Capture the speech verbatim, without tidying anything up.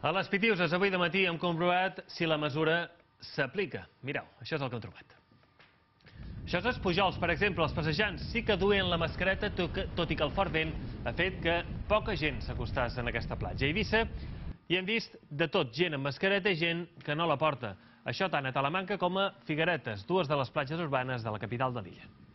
A les Pitiuses avui de matí hem comprovat si la mesura s'aplica. Mireu, això és el que hem trobat. Això és Pujols, per exemple, els passejants sí que duien la mascareta, tot i que el fort vent ha fet que poca gent s'acostàs en aquesta platja. A Eivissa hi hem vist de tot, gent amb mascareta i gent que no la porta. Això tant a Talamanca com a Figueretes, dues de les platges urbanes de la capital de l'illa.